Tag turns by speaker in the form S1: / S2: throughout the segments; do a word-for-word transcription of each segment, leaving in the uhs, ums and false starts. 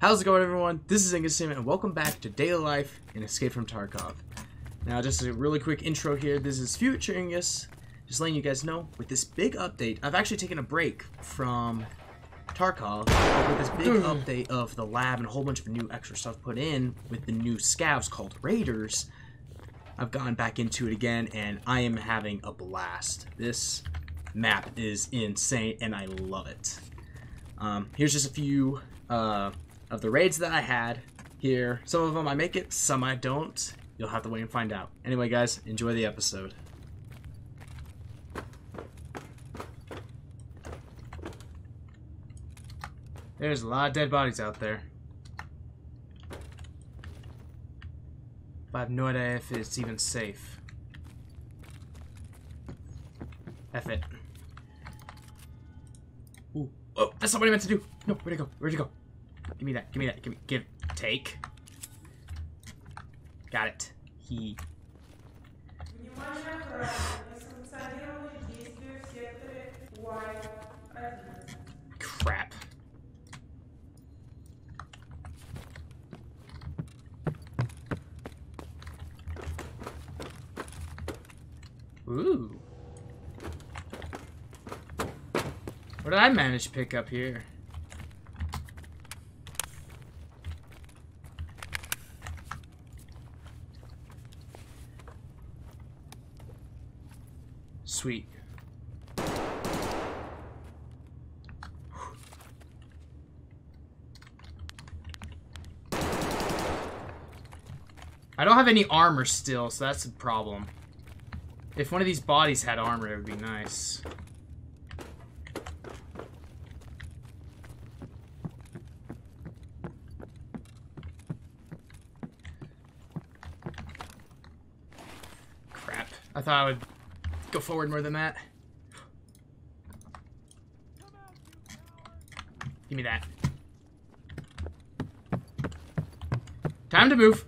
S1: How's it going, everyone? This is Angus and welcome back to Daily Life in Escape from Tarkov. Now, just a really quick intro here. This is Future Angus, just letting you guys know, with this big update, I've actually taken a break from Tarkov, but with this big update of the lab and a whole bunch of new extra stuff put in with the new scavs called Raiders, I've gone back into it again, and I am having a blast. This map is insane, and I love it. Um, here's just a few uh, of the raids that I had here. Some of them I make it, some I don't. You'll have to wait and find out. Anyway, guys, enjoy the episode. There's a lot of dead bodies out there. But I have no idea if it's even safe. F it. Ooh. Oh, that's not what I meant to do. No, where'd it go? Where'd it go? Give me that. Give me that. Give me. Give. Take. Got it. He. Crap. Ooh. What did I manage to pick up here? Sweet. I don't have any armor still, so that's a problem. If one of these bodies had armor, it would be nice. Crap. I thought I would go forward more than that. Give me that. Time to move.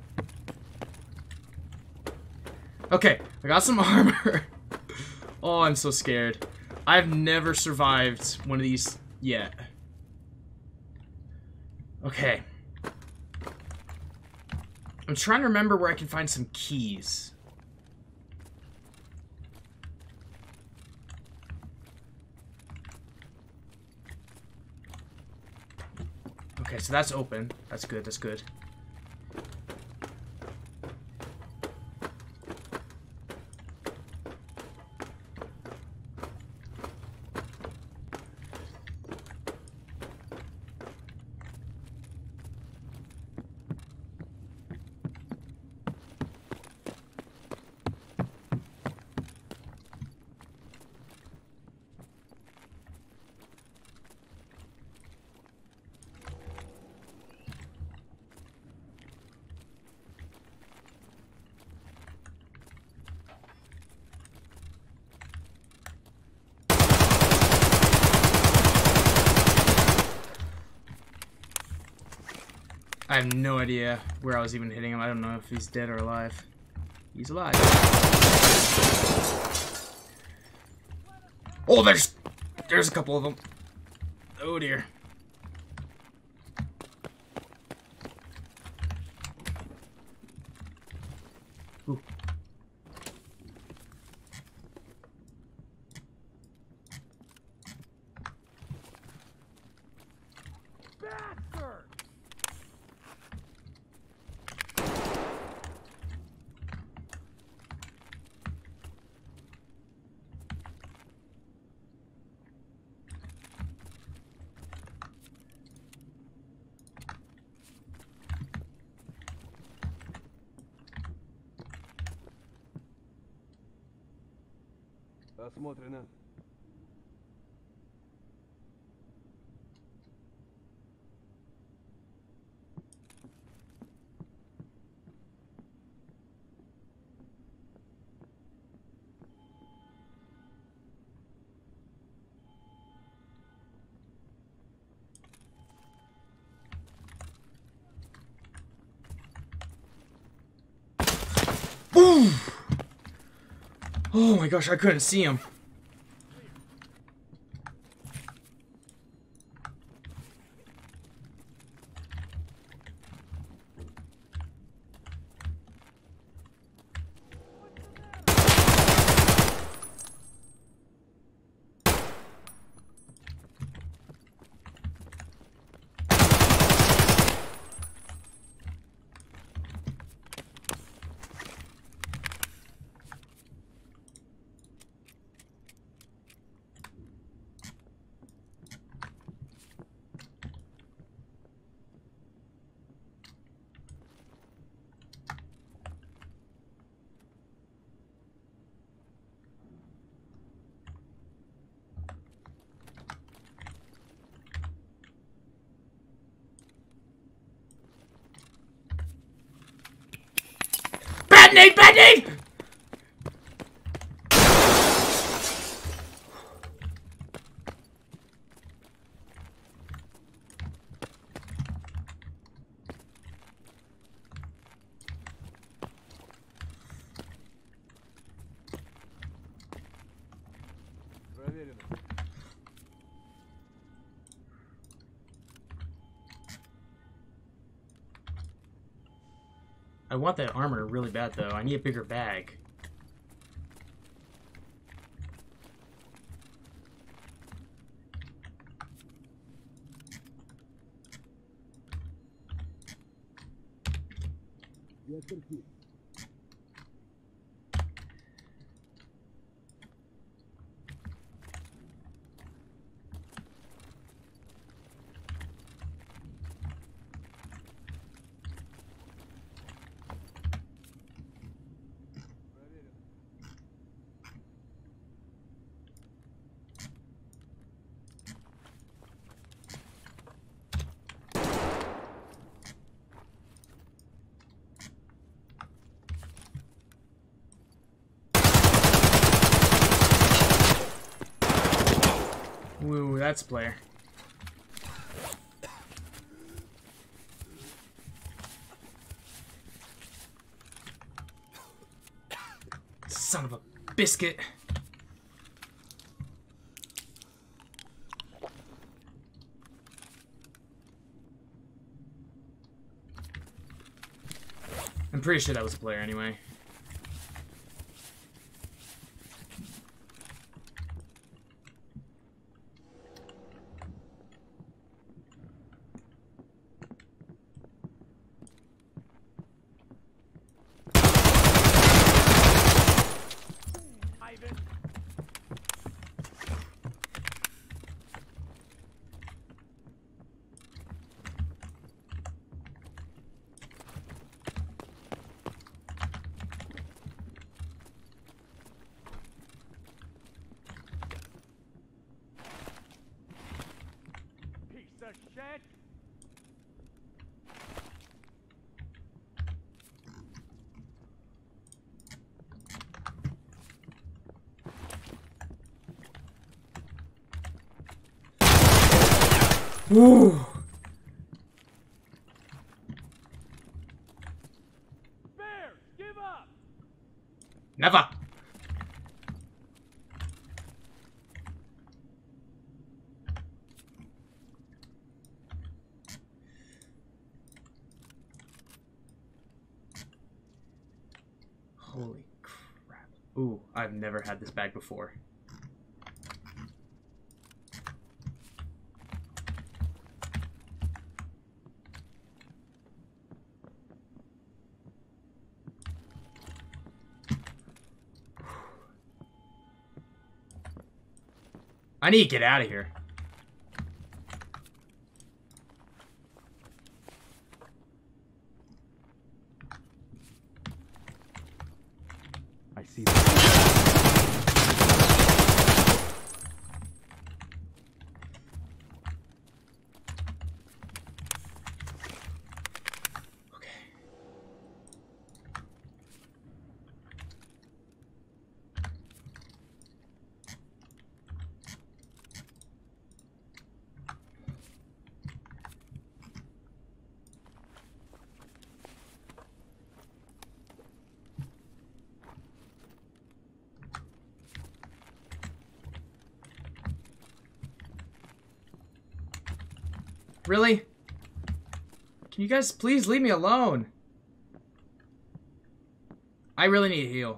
S1: Okay, I got some armor. Oh, I'm so scared. I've never survived one of these yet. Okay. I'm trying to remember where I can find some keys. Okay, so that's open. That's good, that's good. I have no idea where I was even hitting him. I don't know if he's dead or alive. He's alive. Oh, there's there's a couple of them. Oh dear. Ooh.
S2: Осмотрено.
S1: Boom! Oh my gosh, I couldn't see him. Bad nade! Bad nade! I want that armor really bad, though. I need a bigger bag. Ooh, that's a player. Son of a biscuit. I'm pretty sure that was a player anyway.
S2: Shit!
S1: Ooh.
S2: Bears, give up!
S1: Never. Holy crap. Ooh, I've never had this bag before. I need to get out of here.
S2: I see that.
S1: Okay. Really? Can you guys please leave me alone? I really need to heal.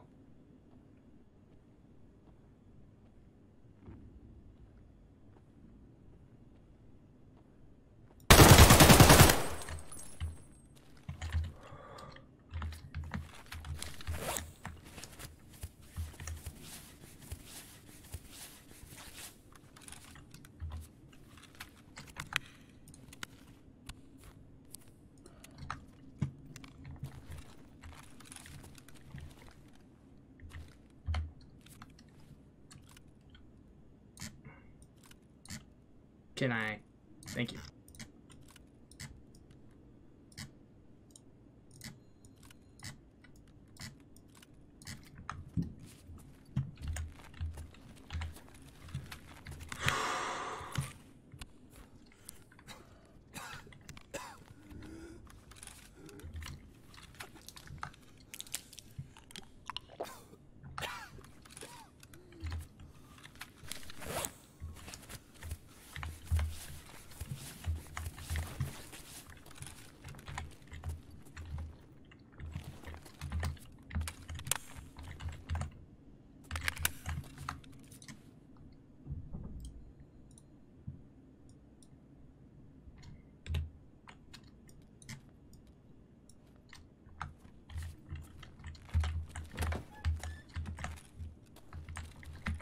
S1: Can I? Thank you.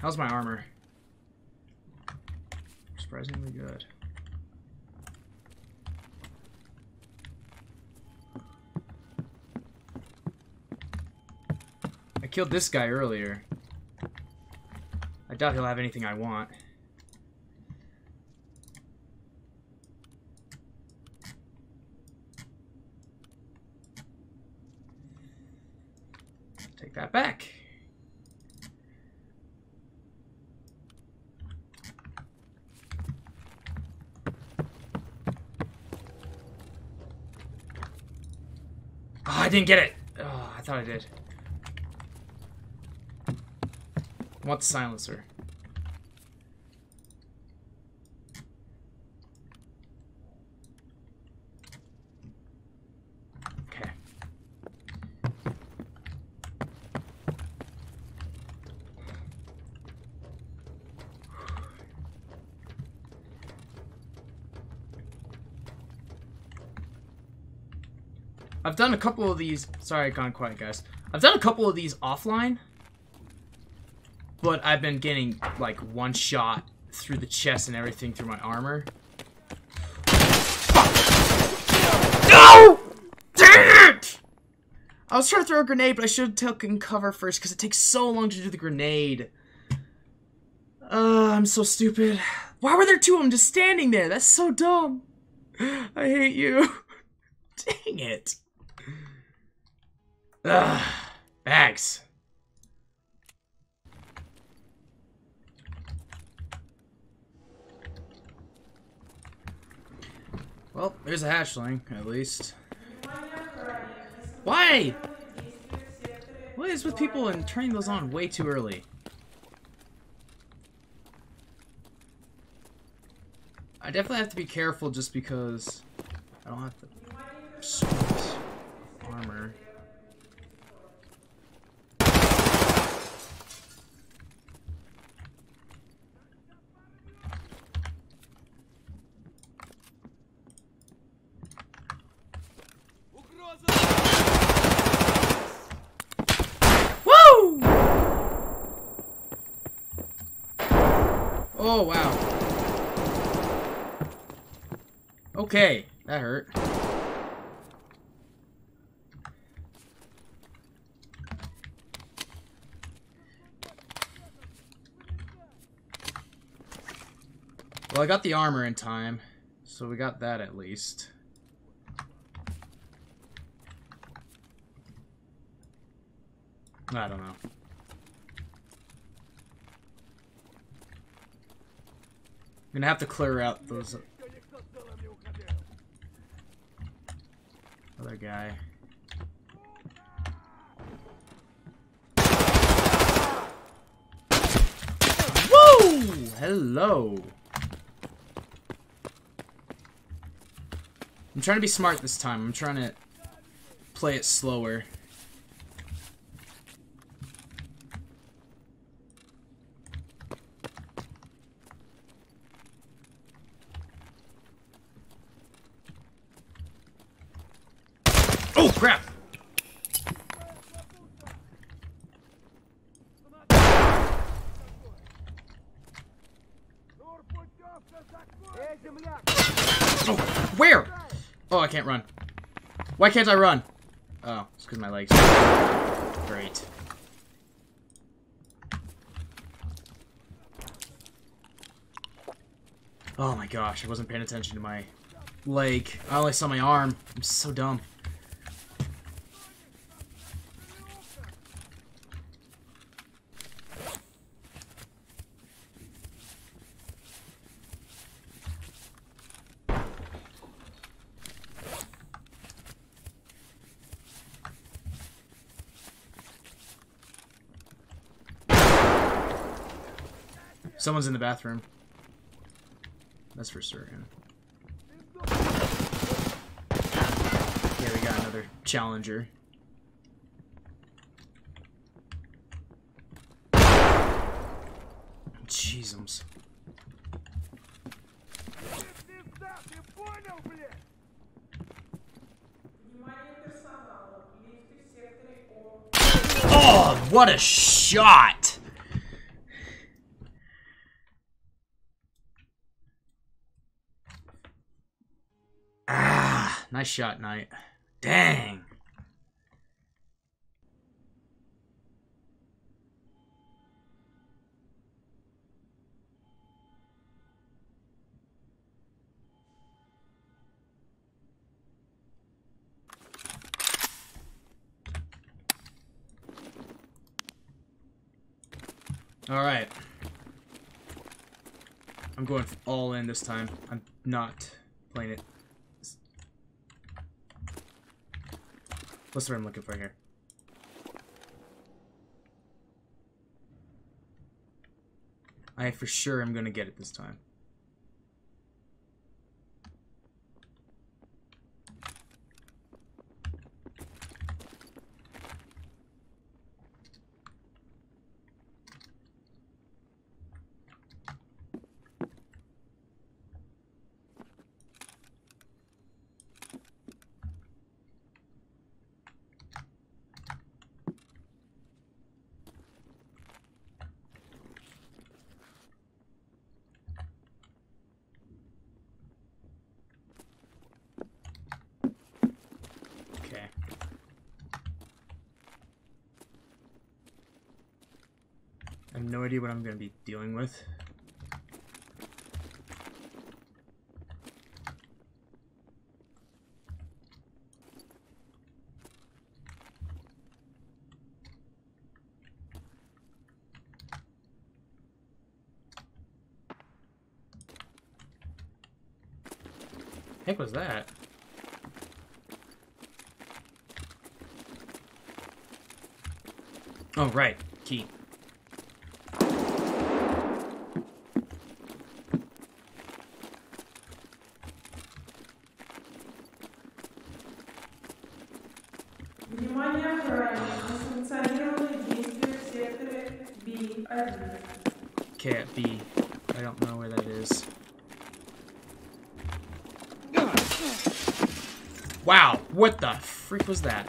S1: How's my armor? Surprisingly good. I killed this guy earlier. I doubt he'll have anything I want. Take that back. Oh, I didn't get it. Oh, I thought I did. I want the silencer. Okay. I've done a couple of these. Sorry, I've gone quiet, guys. I've done a couple of these offline. But I've been getting, like, one shot through the chest and everything through my armor. Fuck! No! Dang it! I was trying to throw a grenade, but I should have taken cover first because it takes so long to do the grenade. Uh, I'm so stupid. Why were there two of them just standing there? That's so dumb. I hate you. Dang it. Ugh. Bags. Well, there's a hatchling, at least. Why? What is with people and turning those on way too early? I definitely have to be careful just because I don't have the sweet armor. Woo! Oh, wow. Okay, that hurt. Well, I got the armor in time, so we got that at least. I don't know. I'm gonna have to clear out those other guy. Woo! Hello. I'm trying to be smart this time. I'm trying to play it slower. Oh, crap! Oh, where? Oh, I can't run. Why can't I run? Oh, it's because my legs. Great. Oh my gosh, I wasn't paying attention to my leg. I only saw my arm. I'm so dumb. Someone's in the bathroom. That's for certain. Yeah, we got another challenger. Jeezums. Oh, what a shot! Nice shot, Knight. Dang. Alright. I'm going all in this time. I'm not playing it. What's what I'm looking for here? I for sure am gonna get it this time. I have no idea what I'm going to be dealing with. Heck was that? Oh, right. Key.
S3: Внимание охране. Несанкционированные действия в секторе би один.
S1: Okay, at B. I don't know where that is. Wow, what the freak was that?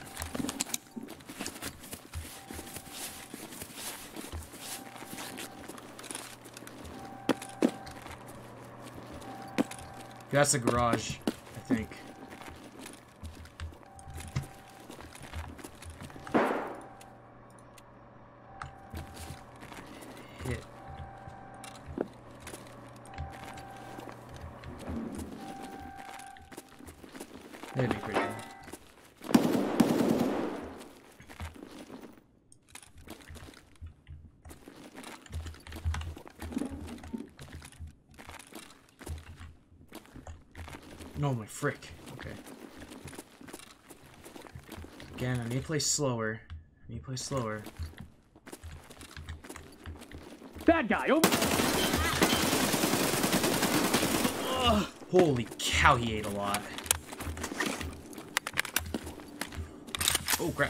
S1: That's the garage, I think. Hit. That'd be pretty cool. No, my frick. Okay. Again, I need to play slower. I need to play slower.
S2: Bad guy, over.
S1: Ugh, holy cow, he ate a lot. Oh, crap.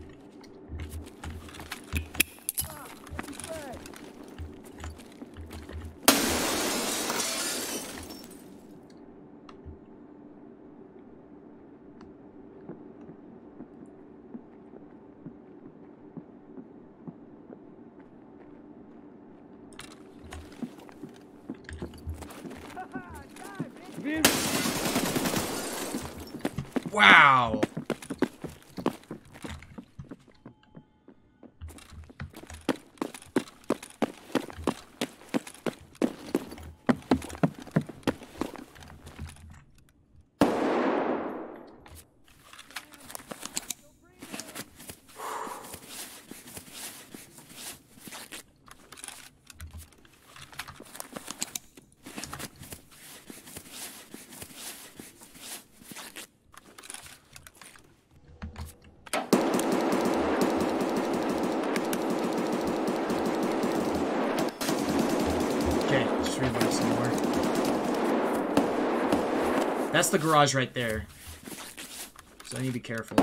S1: Wow. Okay, just reload some more. That's the garage right there. So I need to be careful.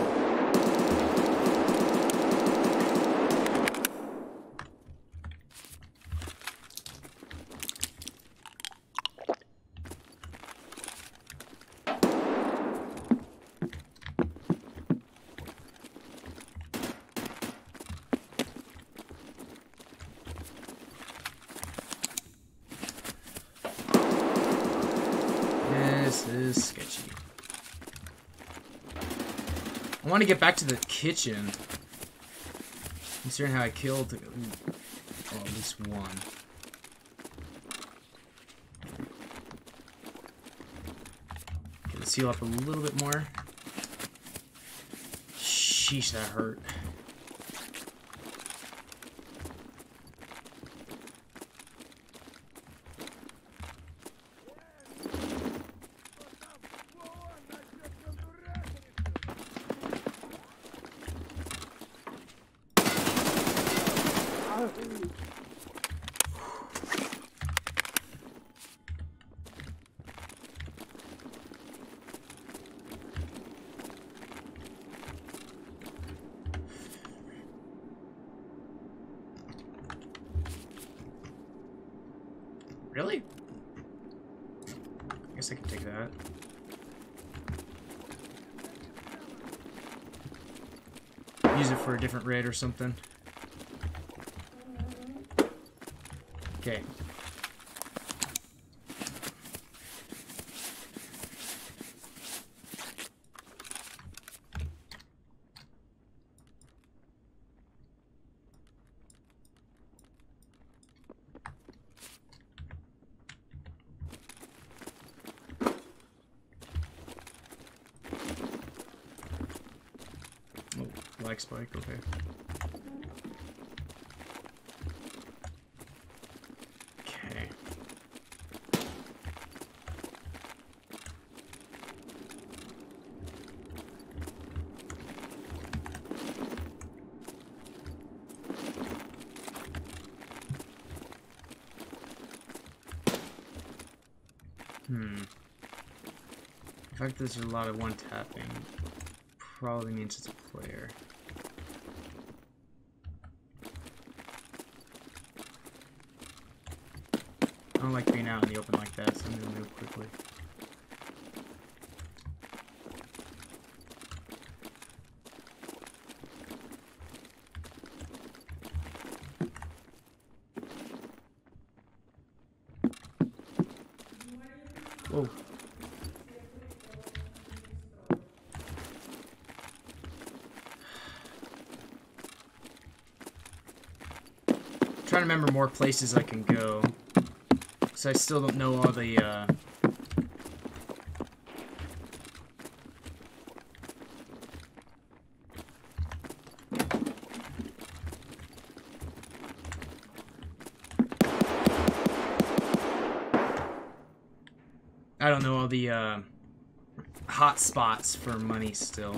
S1: This is sketchy. I want to get back to the kitchen. Considering how I killed, oh, at least one. Okay, let's heal up a little bit more. Sheesh, that hurt. Really? I guess I can take that. Use it for a different raid or something. Okay. Black spike, okay. Okay. Hmm. The fact that there's a lot of one tapping probably means it's a player. I don't like being out in the open like that, so I'm gonna move quickly. Whoa. I'm trying to remember more places I can go. So I still don't know all the, uh... I don't know all the, uh... hot spots for money still.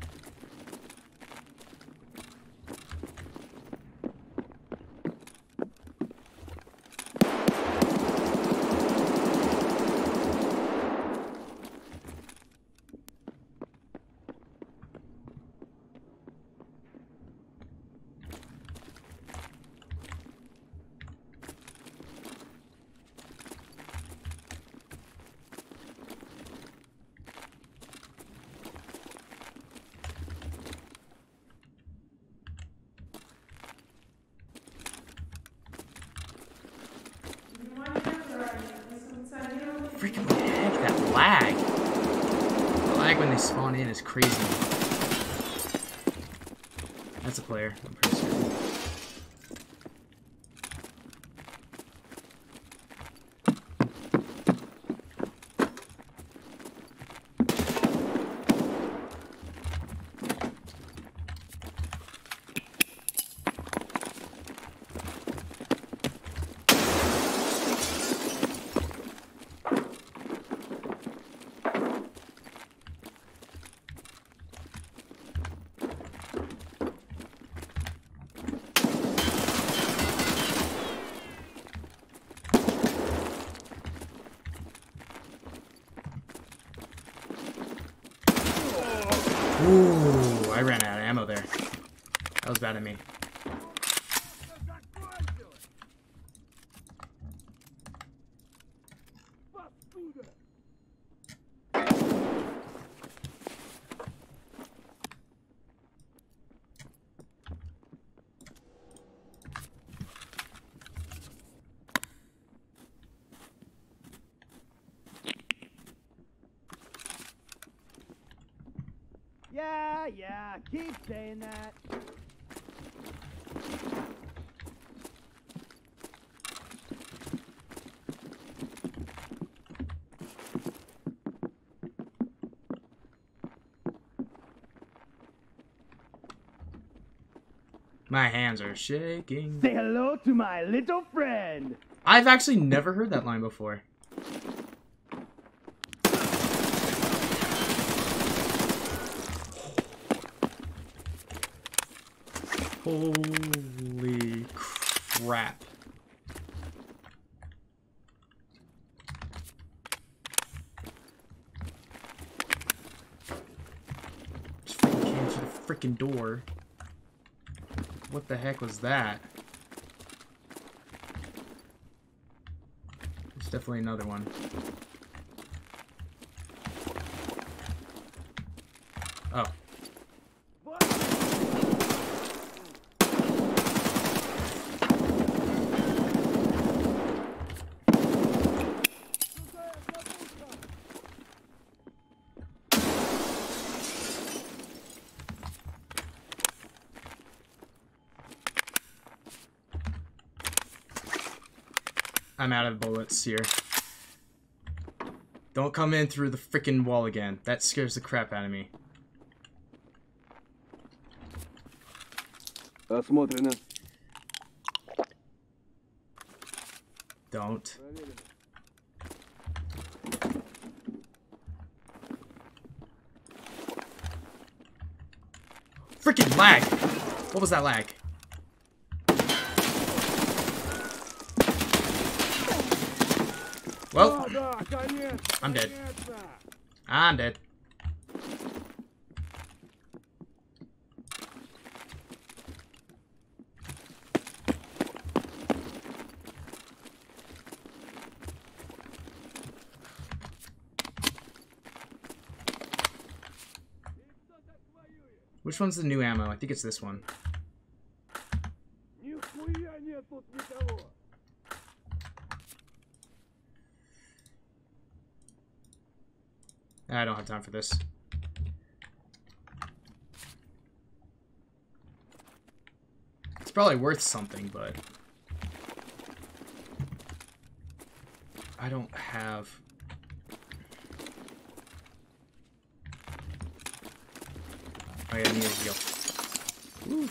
S1: Freaking what the heck, that lag. The lag when they spawn in is crazy. That's a player, I'm pretty sure. Ooh, I ran out of ammo there. That was bad of me.
S2: Yeah, yeah, keep saying that.
S1: My hands are shaking.
S2: Say hello to my little friend.
S1: I've actually never heard that line before. Holy crap. Just freaking came through the freaking door. What the heck was that? There's definitely another one. Oh. I'm out of bullets here. Don't come in through the freaking wall again. That scares the crap out of me.
S4: Осмотрено.
S1: Don't. Freaking lag! What was that lag? Well, I'm dead. I'm dead. Which one's the new ammo? I think it's this one. I don't have time for this. It's probably worth something, but I don't have... Oh yeah, I need to heal. Woo.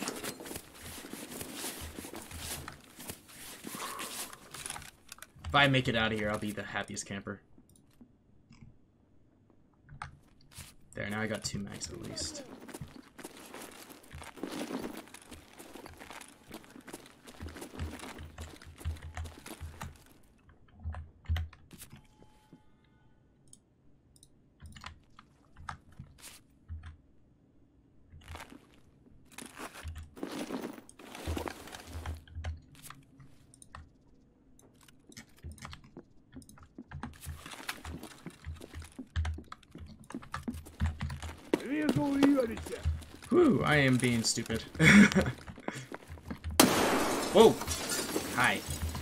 S1: If I make it out of here, I'll be the happiest camper. There, now I got two mags at least. Whew, I am being stupid. Whoa! Hi.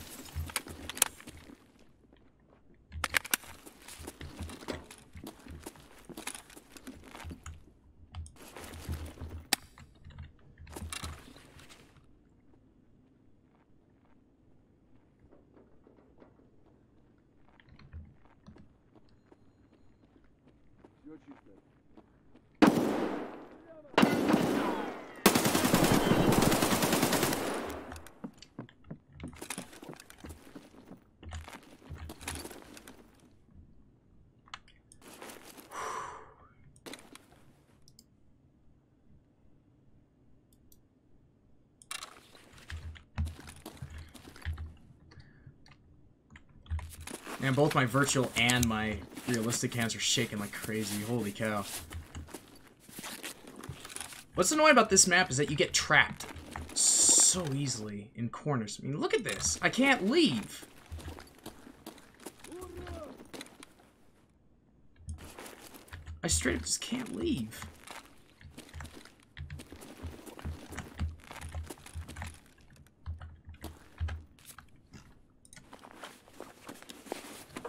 S1: And both my virtual and my realistic hands are shaking like crazy. Holy cow. What's annoying about this map is that you get trapped so easily in corners. I mean, look at this. I can't leave. I straight up just can't leave.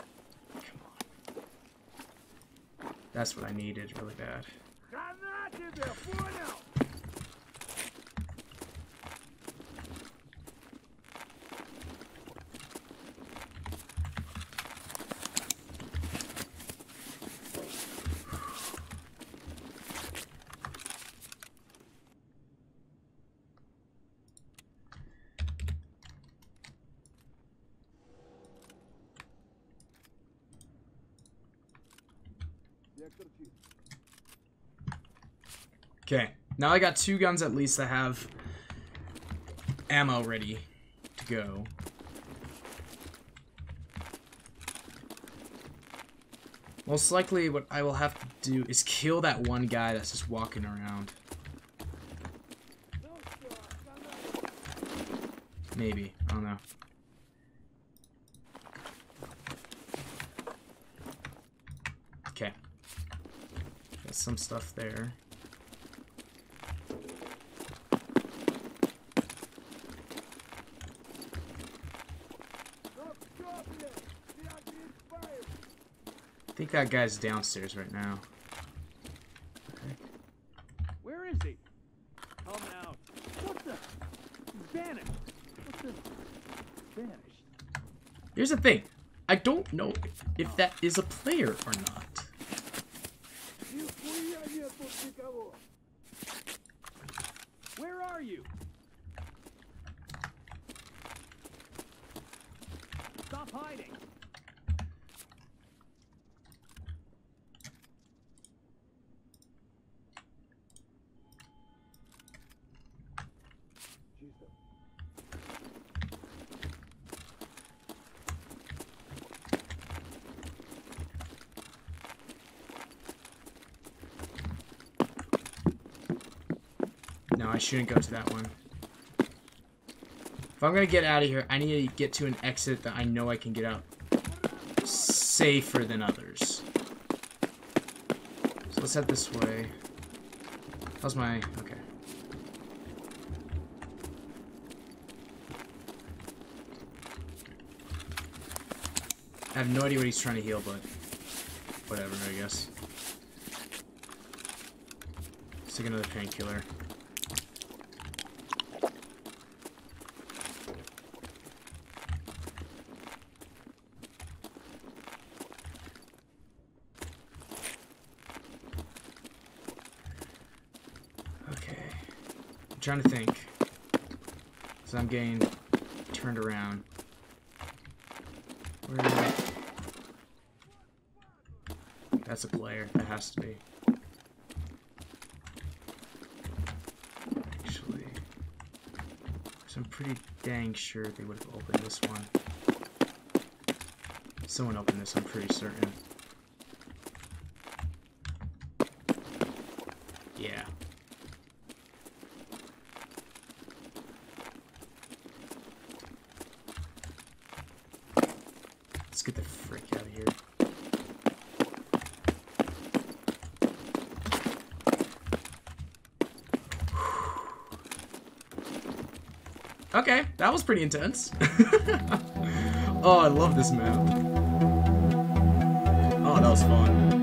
S1: That's what I needed really bad. Okay, now I got two guns at least that have ammo ready to go. Most likely what I will have to do is kill that one guy that's just walking around. Maybe, I don't know. Okay. Got some stuff there. I think that guy's downstairs right now. Okay.
S2: Where is he? Come out. What the? He's vanished. What the? Vanished.
S1: Here's the thing. I don't know if that is a player or not.
S2: Where are you? Stop hiding.
S1: No, I shouldn't go to that one. If I'm gonna get out of here, I need to get to an exit that I know I can get out safer than others. So let's head this way. How's my... okay. I have no idea what he's trying to heal, but whatever, I guess. Let's take another painkiller. I'm trying to think, so I'm getting turned around. Where am I? That's a player. That has to be. Actually, so I'm pretty dang sure they would have opened this one. Someone opened this, I'm pretty certain. Yeah. Let's get the frick out of here. Okay, that was pretty intense. Oh, I love this map. Oh, that was fun.